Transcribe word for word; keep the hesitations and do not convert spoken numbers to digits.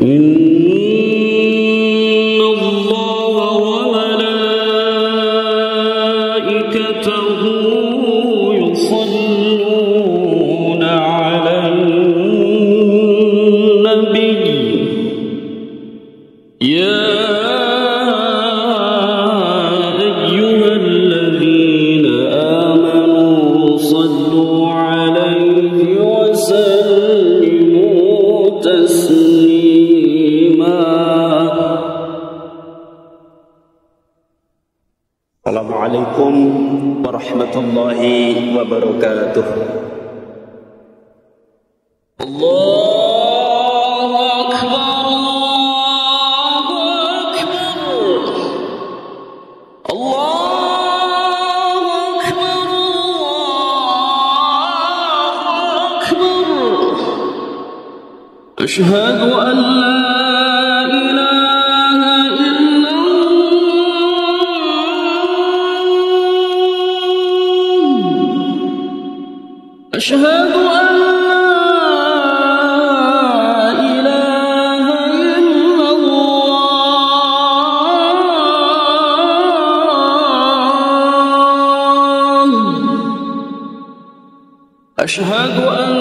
إن الله وملائكته يصلون على النبي يا أيها الذين آمنوا صلوا عليه وسلموا تسليما. Assalamualaikum warahmatullahi wabarakatuh. Allahu Akbar, Allahu Akbar, Allahu Akbar. Asyhadu an la أشهد أن لا إله إلا الله. أشهد أن